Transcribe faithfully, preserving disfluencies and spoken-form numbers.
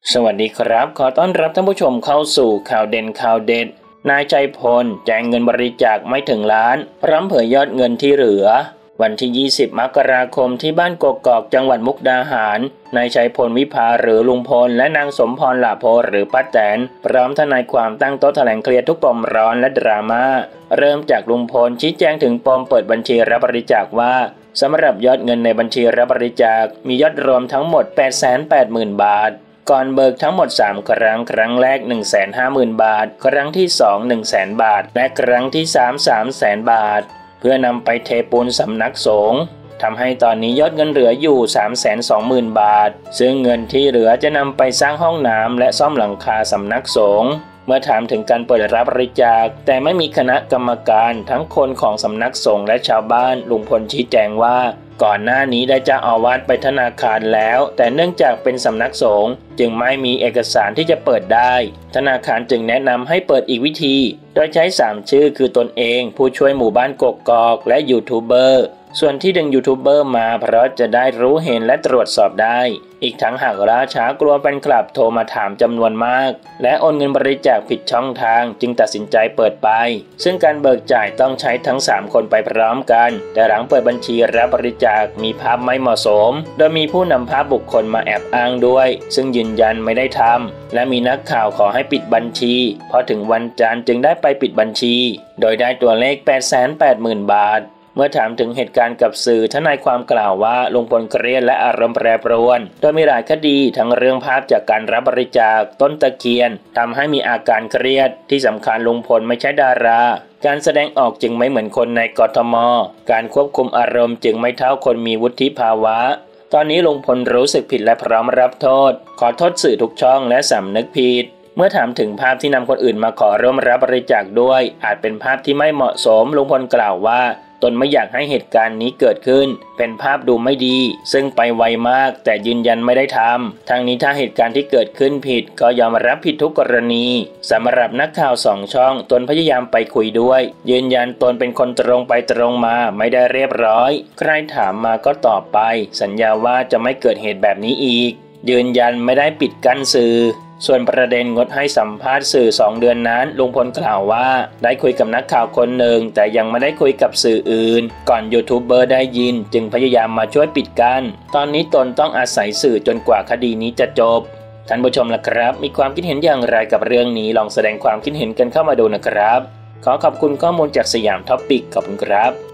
สวัสดีครับขอต้อนรับท่านผู้ชมเข้าสู่ข่าวเด่นข่าวเด็ดนายใจพลแจงเงินบริจาคไม่ถึงล้านพร้อมเผยยอดเงินที่เหลือวันที่ยี่สิบมกราคมที่บ้านกกอกจังหวัดมุกดาหารนายชัยพลวิภาหรือลุงพลและนางสมพรหลาโพหรือป้าแตนพร้อมทนายความตั้งโต๊ะแถลงเคลียร์ทุกปมร้อนและดราม่าเริ่มจากลุงพลชี้แจงถึงปมเปิดบัญชีรับบริจาคว่าสำหรับยอดเงินในบัญชีรับบริจาคมียอดรวมทั้งหมด แปดแสนแปดหมื่น บาทก่อนเบิกทั้งหมดสามครั้งครั้งแรก หนึ่งแสนห้าหมื่น บาทครั้งที่สอง หนึ่งแสน บาทและครั้งที่สาม สามแสน บาทเพื่อนำไปเทปูนสำนักสงฆ์ทำให้ตอนนี้ยอดเงินเหลืออยู่ สามแสนสองหมื่น บาทซึ่งเงินที่เหลือจะนำไปสร้างห้องน้ำและซ่อมหลังคาสำนักสงฆ์เมื่อถามถึงการเปิดรับบริจาคแต่ไม่มีคณะกรรมการทั้งคนของสำนักสงฆ์และชาวบ้านลุงพลชี้แจงว่าก่อนหน้านี้ได้เจ้าอาวาสไปธนาคารแล้วแต่เนื่องจากเป็นสำนักสงฆ์จึงไม่มีเอกสารที่จะเปิดได้ธนาคารจึงแนะนำให้เปิดอีกวิธีโดยใช้สามชื่อคือตนเองผู้ช่วยหมู่บ้านกกอกและยูทูบเบอร์ส่วนที่ดึงยูทูบเบอร์มาเพราะจะได้รู้เห็นและตรวจสอบได้อีกทั้งหากล่าช้ากลัวแฟนคลับโทรมาถามจำนวนมากและโอนเงินบริจาคผิดช่องทางจึงตัดสินใจเปิดไปซึ่งการเบิกจ่ายต้องใช้ทั้งสามคนไปพร้อมกันแต่หลังเปิดบัญชีรับบริจาคมีภาพไม่เหมาะสมโดยมีผู้นำภาพบุคคลมาแอบอ้างด้วยซึ่งยืนยันไม่ได้ทำและมีนักข่าวขอให้ปิดบัญชีพอถึงวันจันทร์จึงได้ไปปิดบัญชีโดยได้ตัวเลข แปดแสนแปดหมื่น บาทเมื่อถามถึงเหตุการณ์กับสื่อทนายความกล่าวว่าลุงพลเครียดและอารมณ์แปรปรวนโดยมีหลายคดีทั้งเรื่องภาพจากการรับบริจาคต้นตะเคียนทำให้มีอาการเครียดที่สำคัญลุงพลไม่ใช่ดาราการแสดงออกจึงไม่เหมือนคนในกทม.การควบคุมอารมณ์จึงไม่เท่าคนมีวุฒิภาวะตอนนี้ลุงพลรู้สึกผิดและพร้อมรับโทษขอโทษสื่อทุกช่องและสำนึกผิดเมื่อถามถึงภาพที่นำคนอื่นมาขอร่วมรับบริจาคด้วยอาจเป็นภาพที่ไม่เหมาะสมลุงพลกล่าวว่าตนไม่อยากให้เหตุการณ์นี้เกิดขึ้นเป็นภาพดูไม่ดีซึ่งไปไวมากแต่ยืนยันไม่ได้ทำทั้งนี้ถ้าเหตุการณ์ที่เกิดขึ้นผิดก็ยอมรับผิดทุกกรณีสำหรับนักข่าวสองช่องตนพยายามไปคุยด้วยยืนยันตนเป็นคนตรงไปตรงมาไม่ได้เรียบร้อยใครถามมาก็ตอบไปสัญญาว่าจะไม่เกิดเหตุแบบนี้อีกยืนยันไม่ได้ปิดกั้นสื่อส่วนประเด็นงดให้สัมภาษณ์สื่อสองเดือนนั้นลุงพลกล่าวว่าได้คุยกับนักข่าวคนหนึ่งแต่ยังไม่ได้คุยกับสื่ออื่นก่อนยูทูบเบอร์ได้ยินจึงพยายามมาช่วยปิดกั้นตอนนี้ตนต้องอาศัยสื่อจนกว่าคดีนี้จะจบท่านผู้ชมล่ะครับมีความคิดเห็นอย่างไรกับเรื่องนี้ลองแสดงความคิดเห็นกันเข้ามาดูนะครับขอขอบคุณข้อมูลจากสยามท็อปปิกขอบคุณครับ